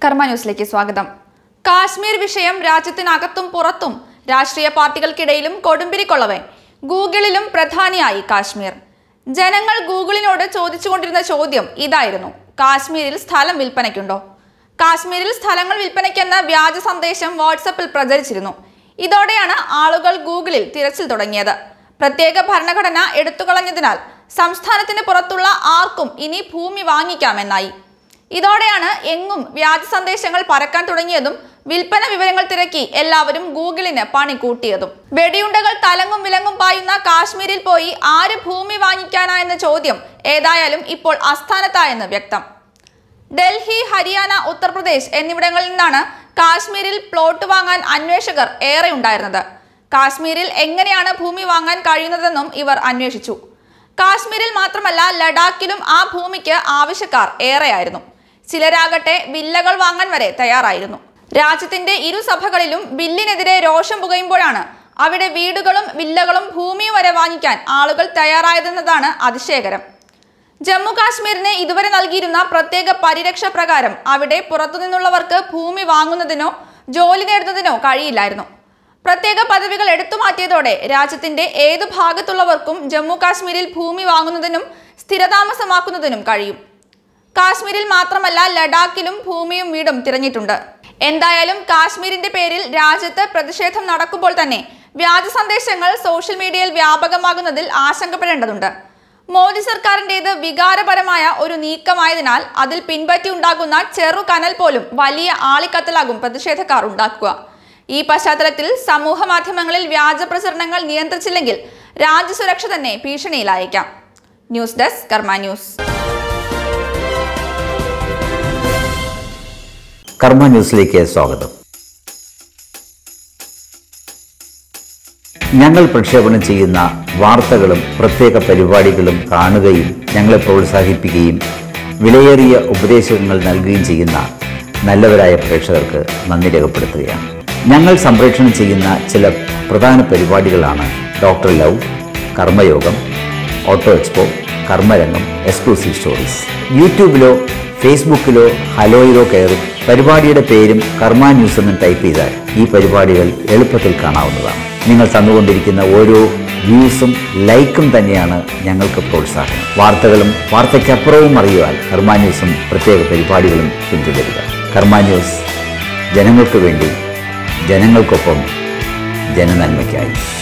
കർമാന്യൂസിലേക്ക് സ്വാഗതം. കാശ്മീർ വിഷയം രാജ്യത്തിനകത്തും പുറത്തും രാഷ്ട്രീയ പാർട്ടികൾക്കിടയിലും കൊടുമ്പിരിക്കൊള്ളവേ ഗൂഗിളിലും പ്രധാനിയായി കാശ്മീർ. ജനങ്ങൾ ഗൂഗിളിനോട് ചോദിച്ചുകൊണ്ടിരുന്ന ചോദ്യം ഇതായിരുന്നു: കാശ്മീരിൽ സ്ഥലം വിൽപ്പനയ്ക്കുണ്ടോ? കാശ്മീരിൽ സ്ഥലങ്ങൾ വിൽപ്പനയ്ക്കെന്ന വ്യാജ സന്ദേശം വാട്സപ്പിൽ പ്രചരിച്ചിരുന്നു. ഇതോടെയാണ് ആളുകൾ ഗൂഗിളിൽ തിരച്ചിൽ തുടങ്ങിയത്. പ്രത്യേക ഭരണഘടന എടുത്തുകളഞ്ഞതിനാൽ സംസ്ഥാനത്തിന് പുറത്തുള്ള ആർക്കും ഇനി ഭൂമി വാങ്ങിക്കാമെന്നായി. ഇതോടെയാണ് എങ്ങും വ്യാജ സന്ദേശങ്ങൾ പരക്കാൻ തുടങ്ങിയതും വിൽപ്പന വിവരങ്ങൾ തിരക്കി എല്ലാവരും ഗൂഗിളിന് പണി കൂട്ടിയതും. വെടിയുണ്ടകൾ തലങ്ങും വിലങ്ങും പായുന്ന കാശ്മീരിൽ പോയി ആര് ഭൂമി വാങ്ങിക്കാനായെന്ന ചോദ്യം ഏതായാലും ഇപ്പോൾ അസ്ഥാനത്തായെന്ന് വ്യക്തം. ഡൽഹി, ഹരിയാന, ഉത്തർപ്രദേശ് എന്നിവിടങ്ങളിൽ നിന്നാണ് കാശ്മീരിൽ പ്ലോട്ട് വാങ്ങാൻ അന്വേഷകർ ഏറെ ഉണ്ടായിരുന്നത്. കാശ്മീരിൽ എങ്ങനെയാണ് ഭൂമി വാങ്ങാൻ കഴിയുന്നതെന്നും ഇവർ അന്വേഷിച്ചു. കാശ്മീരിൽ മാത്രമല്ല, ലഡാക്കിലും ആ ഭൂമിക്ക് ആവശ്യക്കാർ ഏറെയായിരുന്നു. ചിലരാകട്ടെ വില്ലകൾ വാങ്ങാൻ വരെ തയ്യാറായിരുന്നു. രാജ്യത്തിന്റെ ഇരുസഭകളിലും ബില്ലിനെതിരെ രോഷം പുകയുമ്പോഴാണ് അവിടെ വീടുകളും വില്ലകളും ഭൂമിയും വരെ വാങ്ങിക്കാൻ ആളുകൾ തയ്യാറായതെന്നതാണ് അതിശയകരം. ജമ്മു കാശ്മീരിന് ഇതുവരെ നൽകിയിരുന്ന പ്രത്യേക പരിരക്ഷ പ്രകാരം അവിടെ പുറത്തുനിന്നുള്ളവർക്ക് ഭൂമി വാങ്ങുന്നതിനോ ജോലി നേടുന്നതിനോ കഴിയില്ലായിരുന്നു. പ്രത്യേക പദവികൾ എടുത്തുമാറ്റിയതോടെ രാജ്യത്തിന്റെ ഏതു ഭാഗത്തുള്ളവർക്കും ജമ്മു കാശ്മീരിൽ ഭൂമി വാങ്ങുന്നതിനും സ്ഥിരതാമസമാക്കുന്നതിനും കഴിയും. കാശ്മീരിൽ മാത്രമല്ല, ലഡാക്കിലും ഭൂമിയും വീടും തിരഞ്ഞിട്ടുണ്ട്. എന്തായാലും കാശ്മീരിന്റെ പേരിൽ രാജ്യത്ത് പ്രതിഷേധം നടക്കുമ്പോൾ തന്നെ വ്യാജ സന്ദേശങ്ങൾ സോഷ്യൽ മീഡിയയിൽ വ്യാപകമാകുന്നതിൽ ആശങ്കപ്പെടേണ്ടതുണ്ട്. മോദി സർക്കാരിൻ്റേത് വികാരപരമായ ഒരു നീക്കമായതിനാൽ അതിൽ പിൻപറ്റി ഉണ്ടാകുന്ന ചെറു കനൽ പോലും വലിയ ആളിക്കത്തലാകും പ്രതിഷേധക്കാർ ഉണ്ടാക്കുക. ഈ പശ്ചാത്തലത്തിൽ സമൂഹ മാധ്യമങ്ങളിൽ വ്യാജ പ്രചരണങ്ങൾ നിയന്ത്രിച്ചില്ലെങ്കിൽ രാജ്യസുരക്ഷ തന്നെ ഭീഷണിയിലായേക്കാം. News desk Karma News. കർമാന്യൂസിലേക്ക് സ്വാഗതം. ഞങ്ങൾ പ്രക്ഷേപണം ചെയ്യുന്ന വാർത്തകളും പ്രത്യേക പരിപാടികളും കാണുകയും ഞങ്ങളെ പ്രോത്സാഹിപ്പിക്കുകയും വിലയേറിയ ഉപദേശങ്ങൾ നൽകുകയും ചെയ്യുന്ന നല്ലവരായ പ്രേക്ഷകർക്ക് നന്ദി രേഖപ്പെടുത്തുകയാണ്. ഞങ്ങൾ സംപ്രേഷണം ചെയ്യുന്ന ചില പ്രധാന പരിപാടികളാണ് doctor love, Karmayogam, auto expo, Karmarangam, exclusive stories. യൂട്യൂബിലോ ഫേസ്ബുക്കിലോ ഹലോയിലോ കയറി പരിപാടിയുടെ പേരും കർമ്മ ന്യൂസ് എന്ന് ടൈപ്പ് ചെയ്താൽ ഈ പരിപാടികൾ എളുപ്പത്തിൽ കാണാവുന്നതാണ്. നിങ്ങൾ തന്നുകൊണ്ടിരിക്കുന്ന ഓരോ വ്യൂസും ലൈക്കും തന്നെയാണ് ഞങ്ങൾക്ക് പ്രോത്സാഹനം. വാർത്തകളും വാർത്തയ്ക്കപ്പുറവും അറിയുവാൻ കർമ്മ ന്യൂസും പ്രത്യേക പരിപാടികളും പിന്തുടരുക. കർമ്മ ന്യൂസ് ജനങ്ങൾക്ക് വേണ്ടി, ജനങ്ങൾക്കൊപ്പം, ജനനന്മയ്ക്കായി.